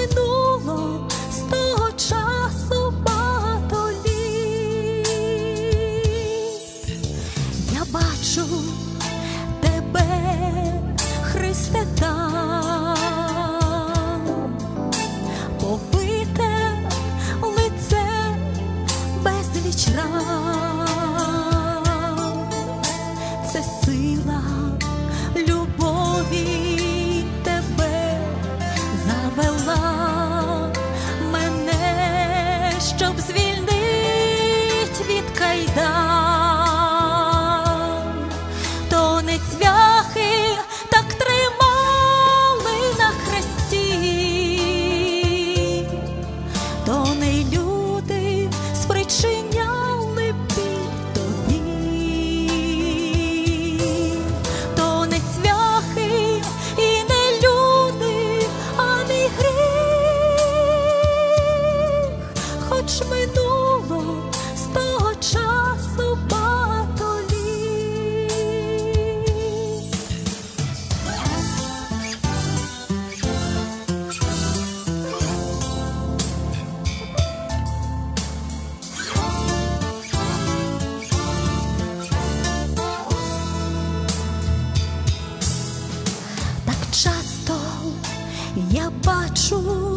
минуло з того часу багато літ. Я бачу тебе, Христе, там, побите лице, безліч ран. Це сила любові тебе завела мене, щоб звільнить від кайдан. То не цвяхи так тримали на хресті, то не люди спричиняли біль тобі, то не цвяхи і не люди, а мій гріх, хоч минуло з того часу багато літ. Так часто я бачу